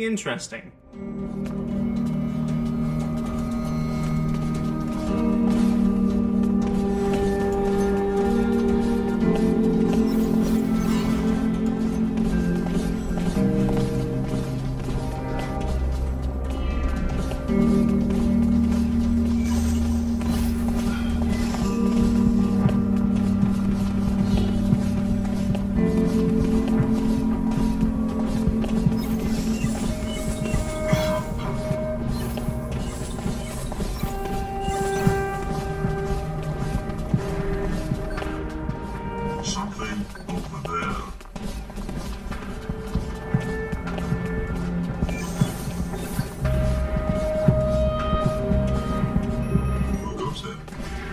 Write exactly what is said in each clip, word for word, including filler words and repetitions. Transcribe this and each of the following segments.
interesting. Something over there. Who goes there?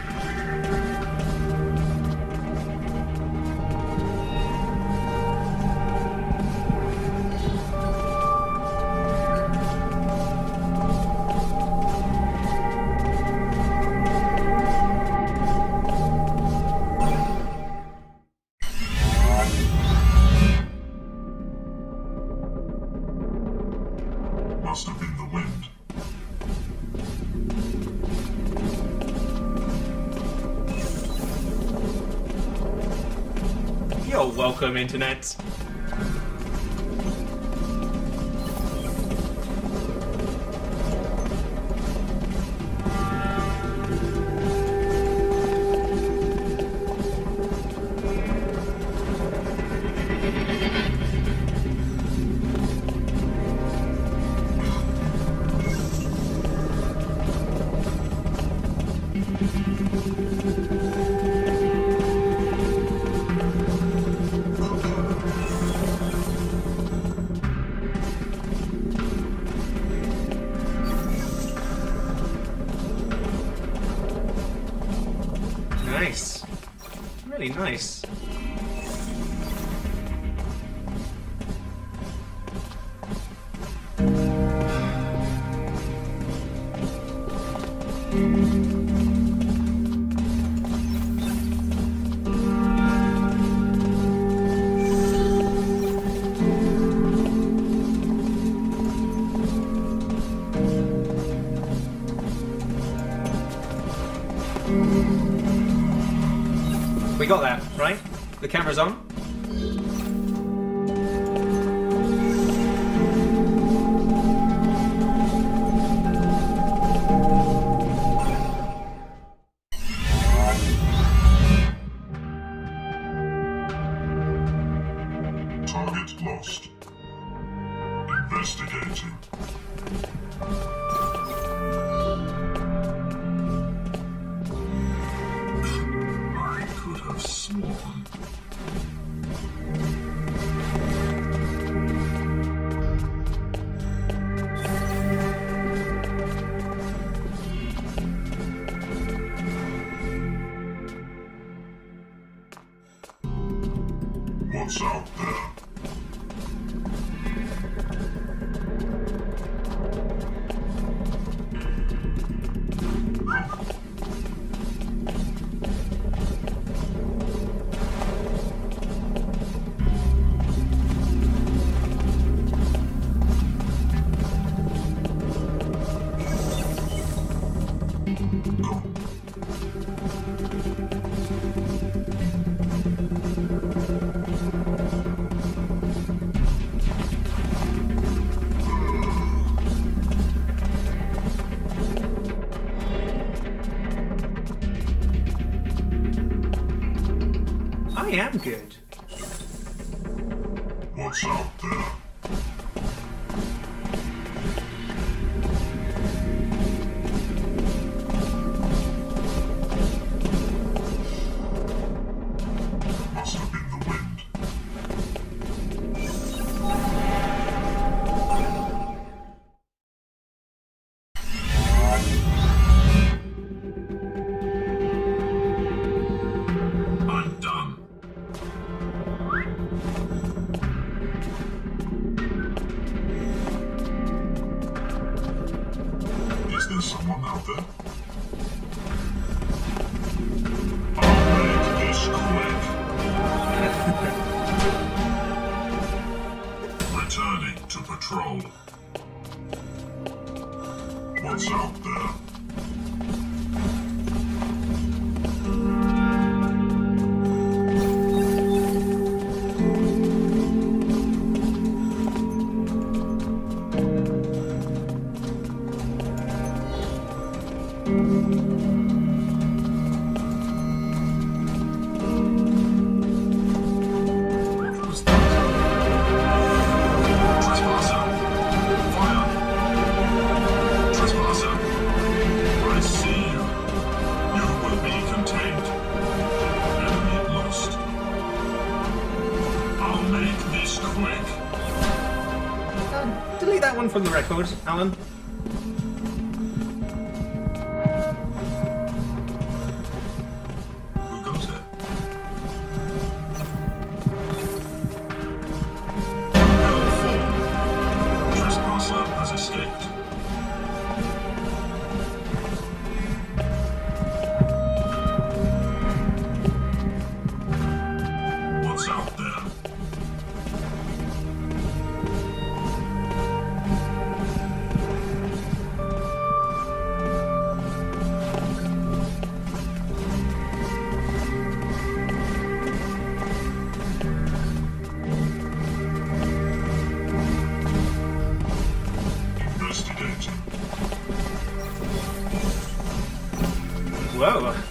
Must have been the wind. You're welcome, Internet. Nice. Really nice. We got that, right? The camera's on. Target lost. Investigating. I could have sworn. What's out there? I am good. What's out there? Must have been the wind. I'm done. Is there someone out there? I'll make this quick. Returning to patrol. What's out there? What was that? Trespasser! Fire! Trespasser! I see you. You will be contained. Enemy lost. I'll make this quick. Uh, delete that one from the record, Alan. Who goes there? Hell four. Trespasser has escaped. What's out there? Investigating. Whoa.